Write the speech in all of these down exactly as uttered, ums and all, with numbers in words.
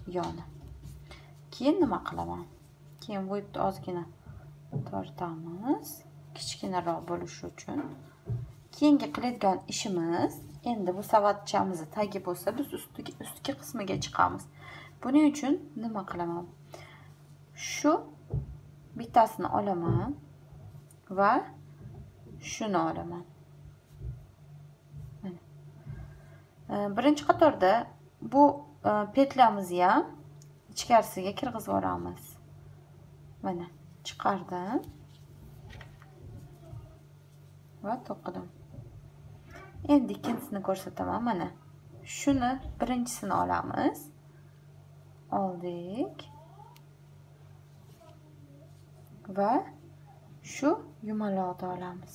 yoni. Keyin nima qilaman? Keyin bu ipni ozgina tortamiz, kichkinaroq bo'lishi uchun. Keyingi qiladigan ishimiz, endi bu savatchamiz tagi bo'lsa, biz ustiga ustki qismiga chiqamiz. Buning uchun nima qilaman? Shu bittasini olaman va shuni olaman. Birinchi qatorda bu petlamizni ham ichkarisiga kirgizib olamiz. Mana chiqardim va to'qidim. Endi ikkinchisini ko'rsataman. Mana shuni birinchisini olamiz. Oldik. Va shu yumaloqni olamiz.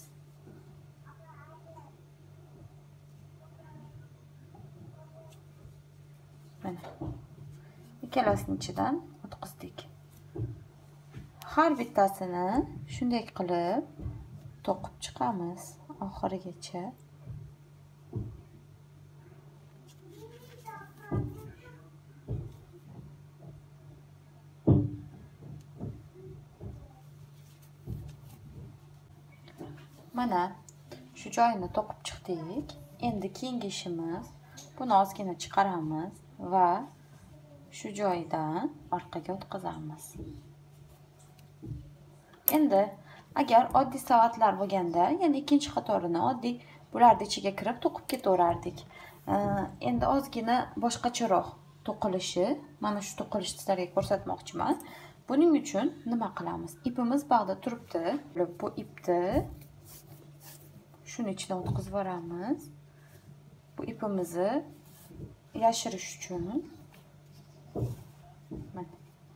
Mana ikkalasini ichidan o'tkazdik. Har bittasini shunday qilib to'qib chiqamiz oxirigacha. Mana shu joyini to'qib chiqdik. Endi keyingi ishimiz, buni ozgina chiqaramiz va shu joyidan orqaga o'tkazamiz. Endi agar oddiy savatlar bo'lganda, ya'ni ikkinchi qatorini oddiy bularni ichiga kirib to'qib ketaverardik. Endi ozgina boshqacharoq to'qilishi, mana shu to'qilishni sizlarga ko'rsatmoqchiman. Buning uchun nima qilamiz? Ipimiz bog'da turibdi. Bu ipni shuni ichidan o'tkazib yuboramiz. Bu ipimizni yashirish uchun mana.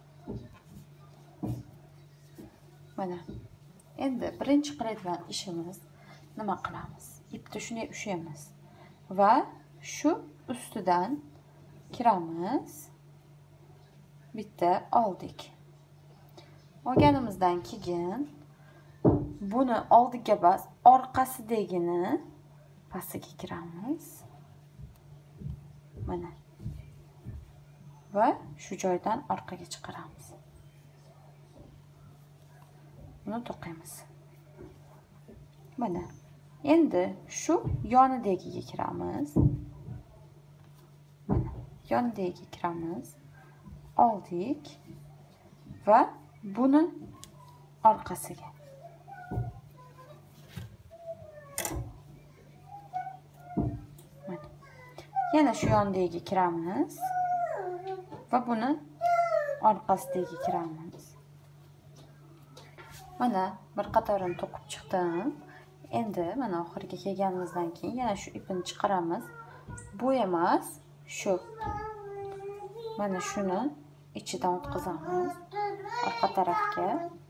Mana. Endi birinchi qiladigan ishimiz nima qilamiz? Ipni shunday ushlaymiz va shu ustidan kiramiz. Bitta oldik. Olganimizdan keyin buni oldiga bas, orqasidagini pastiga kiramiz. Mana. Va shu joydan orqaga chiqaramiz. Buni to'qiymiz. Mana. Endi shu yonidagiga kiramiz. Mana, yonidagiga kiramiz. Oldik va buni orqasiga. Mana. Yana shu yonidagiga kiramiz va buni orqasiga kiramiz. Mana bir qatorini to'qib chiqdim. Endi mana oxiriga kelganimizdan keyin yana shu ipini chiqaramiz. Bu emas, shu. Mana shuni ichidan o'tkazamiz orqa tarafga.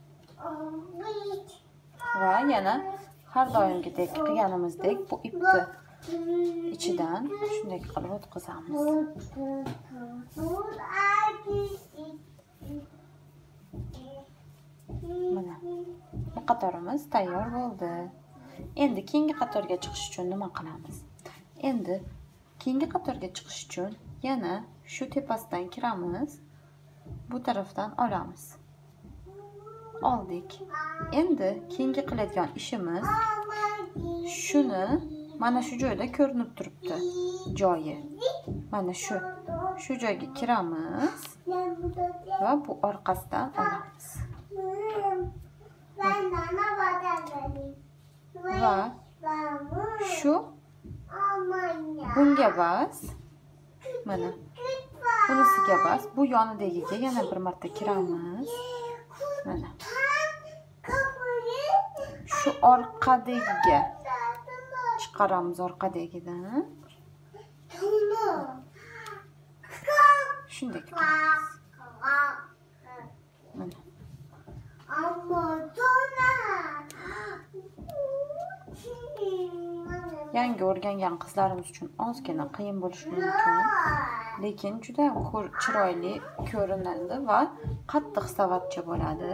Va yana har doimgidek qilganimizdek bu ipni ichidan shunday qilib o'tkazamiz. Mana bu qatorimiz tayyor bo'ldi. Endi keyingi qatorga chiqish uchun nima qilamiz? Endi keyingi qatorga chiqish uchun yana shu tepasidan kiramiz. Bu tarafdan olamiz. Oldik. Endi keyingi qiladigan ishimiz shuni mana shu joyda ko'rinib turibdi joyi. Mana shu shu joyga kiramiz va bu orqasidan olamiz. Va shu bunga bas. Mana bunisiga bas. Bu yonidagiga yana bir marta kiramiz. Mana shu orqadagiga chiqaramiz orqadagidan. Shunday qilamiz. Mana. Yangi o'rgangan qizlarimiz uchun ozgina qiyin bo'lishi mumkin, lekin juda chiroyli ko'rinadi va qattiq savatcha bo'ladi.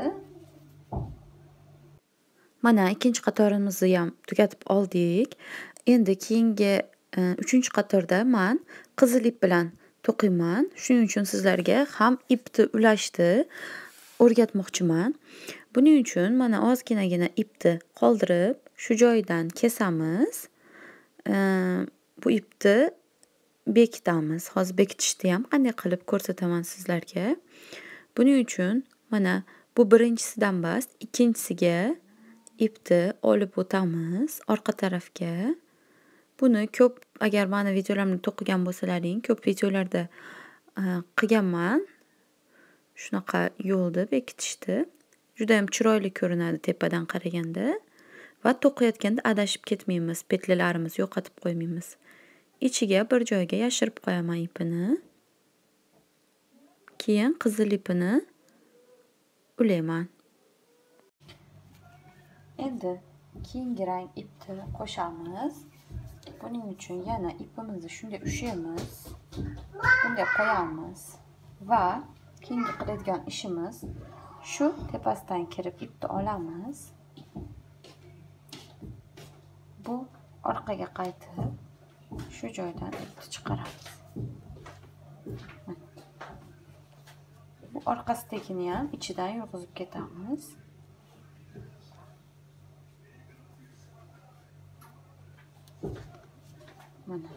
Mana ikkinchi qatorimizni ham tugatib oldik. Endi keyingi uchinchi qatorda men qizil ip bilan to'qiyman. Shuning uchun sizlarga ham ipni ulashni o'rgatmoqchiman. Buning uchun mana ozginagina ipni qoldirib, shu joyidan kesamiz. Bu ipni bekitamiz. Hozir bekitishni ham qanday qilib ko'rsataman sizlarga. Buning uchun mana bu birinchisidan bas, ikkinchisiga ipni olib o'tamiz orqa tarafga. Buni ko'p, agar meni videolarimni to'qigan bo'lsalaring, ko'p videolarda qilganman. Shunaqa yo'lda bekitishdi. Juda ham chiroyli ko'rinadi tepadan qaraganda va to'qiyotganda adashib ketmaymiz, petlalarimizni yo'qotib qo'ymaymiz. Ichiga bir joyga yashirib qo'yaman ipini. Keyin qizil ipini ulayman. Endi keyingi rang ipni qo'shamiz. Buning uchun yana ipimizni shunday ushlaymiz. Bunday qo'yamiz va keyingi qiladigan ishimiz shu tepasidan kirib ipni olamiz. Bu orqaga qaytib shu joydan ipni chiqaramiz. Bu orqasidagini ham ichidan yurg'izib ketamiz. Mana.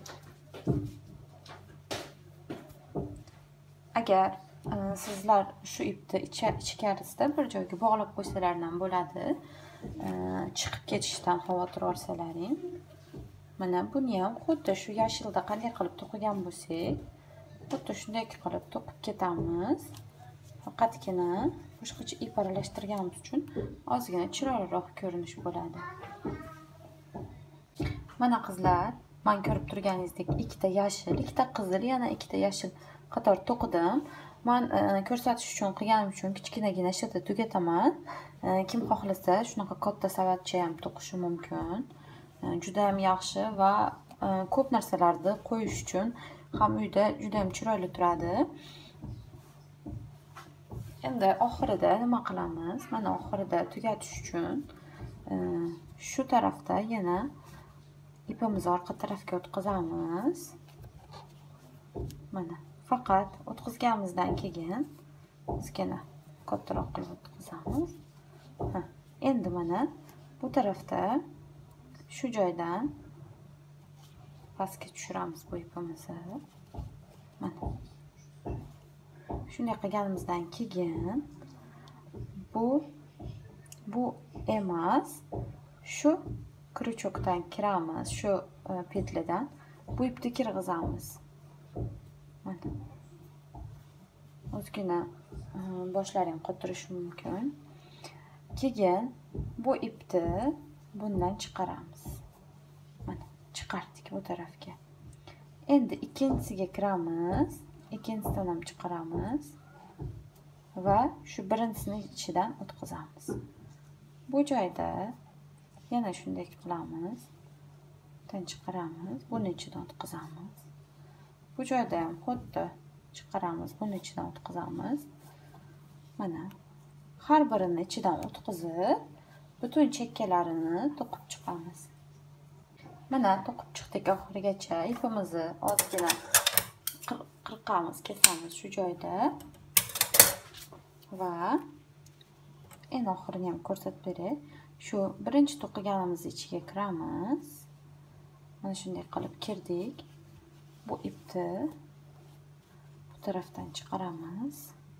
Agar e, sizlar shu ipni ichkarisida bir joyga bog'lab qo'ysalaring bo'ladi. E, chiqib ketishdan xavotir olsalaring. Mana buni ham xuddi shu yashilda qanday qilib to'qigan bo'lsak, xuddi shunday qilib to'qib ketamiz. Faqatgina boshqacha ip aralashtirganimiz uchun ozgina chiroyliroq ko'rinish bo'ladi. Mana qizlar, men ko'rib turganingizdek ikkita yashil, ikkita qizil, yana ikkita yashil qator to'qidim. Men e, ko'rsatish uchun qilganim uchun kichkinagina shita tugataman. E, kim xohlasa shunaqa katta savatcha ham to'qishi mumkin. E, juda ham yaxshi va e, ko'p narsalarni qo'yish uchun ham uyda juda ham chiroyli turadi. Endi oxirida nima qilamiz? Mana oxirida tugatish uchun e, shu tarafda yana ipimizni orqa tarafga o'tkazamiz. Mana faqat o'tkazganimizdan keyin ozgina kattaroq qilib o'tkazamiz. Ha, endi mana bu tarafda shu joydan pastga tushiramiz bu ipimizni. Mana shunday qilganimizdan keyin bu bu emas, shu krючокdan kiramiz, shu e, petladan bu ipni kirgizamiz. Mana ozgina e, boshlaring qotirishi mumkin. Keyin bu ipni bundan chiqaramiz. Mana chiqardik bu tarafga. Endi ikkinchisiga kiramiz. Ikkinchisidan ham chiqaramiz va shu birinchisini ichidan o'tkazamiz. Bu joyda yana shunday qilamiz. Bundan chiqaramiz, buni ichidan o'tkazamiz. Bu joyda ham xuddi chiqaramiz, buni ichidan o'tkazamiz. Mana har birini ichidan o'tkazib, butun chekkalarini to'qib chiqamiz. Mana to'qib chiqdik oxirigacha. Ipimizni ozgina qirqamiz, kesamiz shu joyda va en oxirini ham ko'rsatib beray. Shu birinchi to'qiganimizni ichiga kiramiz. Mana shunday qilib kirdik. Bu ipni bu tarafdan chiqaramiz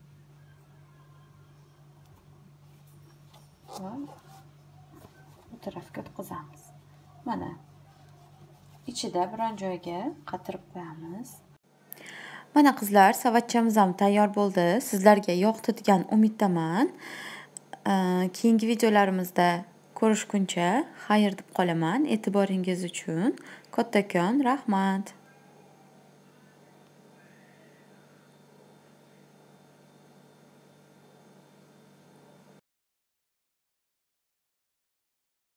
va bu tarafga o'tkazamiz. Mana ichida biron joyga qatirib qo'yamiz. Mana qizlar, savatchamiz ham tayyor bo'ldi. Sizlarga yoqdi degan umiddaman. Keyingi videolarimizda ko'rishguncha xayr deb qolaman. E'tiboringiz uchun kattakon rahmat.